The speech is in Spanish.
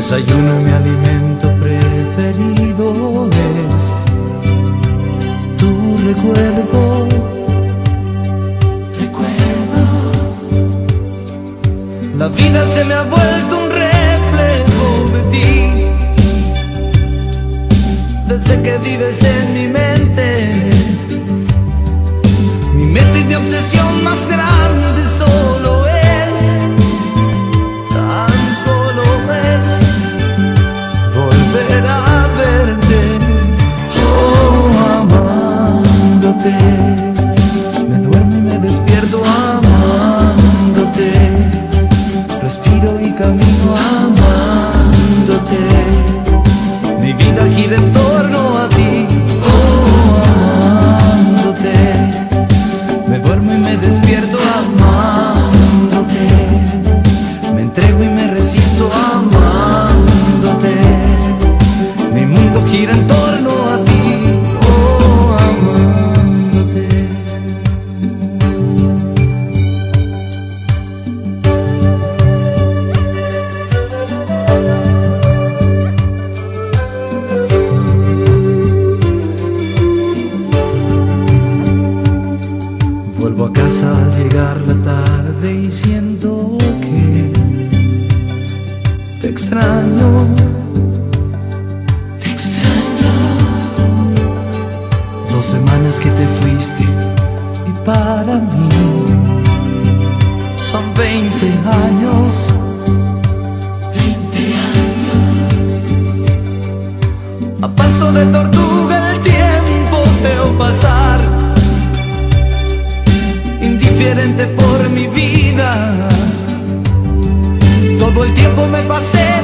desayuno y mi alimento preferido es tu recuerdo. La vida se me ha vuelto un reflejo de ti, desde que vives en mi mente. Mi meta y mi obsesión más grande solo es, tan solo es, volver a verte, oh, amándote. Me duermo y me despierto amándote, respiro y camino amándote. Mi vida gira en torno a ti, oh, amándote. Me duermo y me despierto amándote. Me entrego y me resisto amándote. Mi mundo gira en torno a ti, oh, amándote. Vuelvo a casa al llegar la tarde y siento que te extraño, te extraño. 2 semanas que te fuiste y para mí son 20 años. 20 años. A paso de tortuga el tiempo veo pasar, indiferente por mi vida. Todo el tiempo me pasé